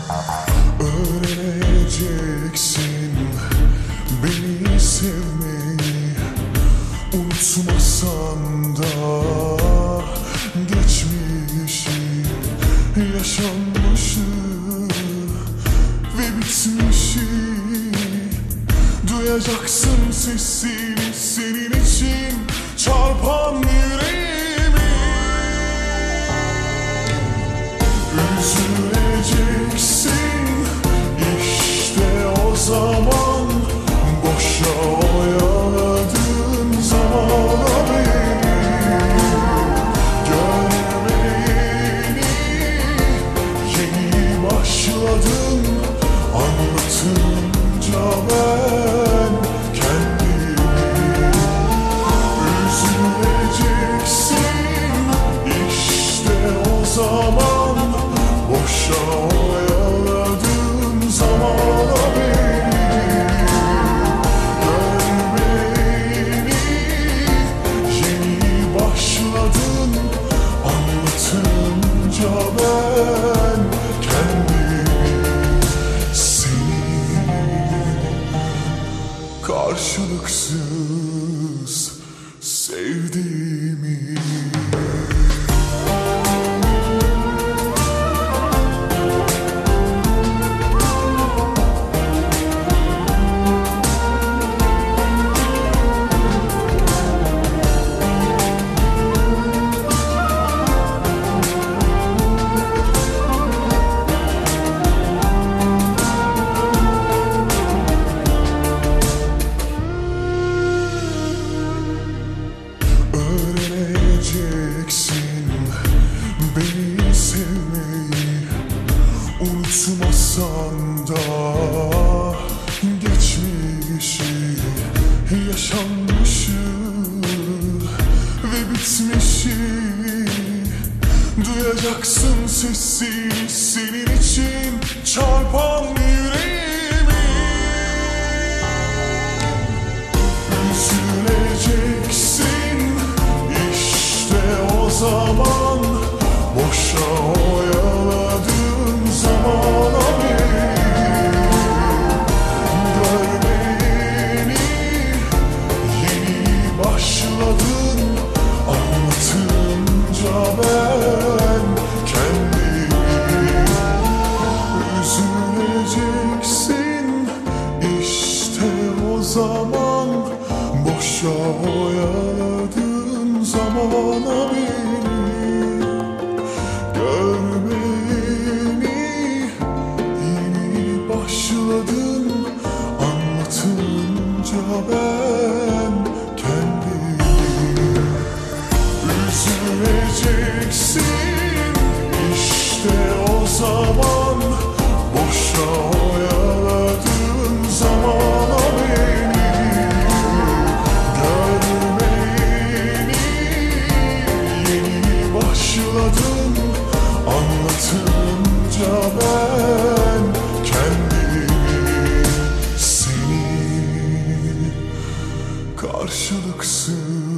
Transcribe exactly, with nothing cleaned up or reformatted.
Öğreneceksin beni sevmeyi, unutmasan da geçmişi, yaşanmışı ve bitmişi. Duyacaksın sesini, senin için çarpan yüreğimi. Üzüleceksin işte o zaman, boşa oyaladığın zamana beni. Görmeyeni yeni başladım, anlatınca ben kendimi. Üzüleceksin işte o zaman, boşa oyaladığım zamana beni. Görmeyeni yeni başladın, anlatınca ben kendimi. Seni karşılıksız sevdiğimi. Öğreneceksin beni sevmeyi, unutmasan da geçmişi, yaşanmışı ve bitmişi. Duyacaksın sesini, senin için çarpan yüreğimi. Üzüleceksin işte o zaman, boşa oyaladığın zamana beni. Görmeyeni yeni başladın, anlatınca ben kendimi. Üzüleceksin işte o zaman, boşa oyaladığın zamana beni. Görmeyeni yeni başladın, anlatınca ben kendimi. Üzüleceksin işte o zaman, boşa oyaladığın zamana beni. Görmeyeni yeni başladın, anlatınca ben kendimi. Seni karşılıksız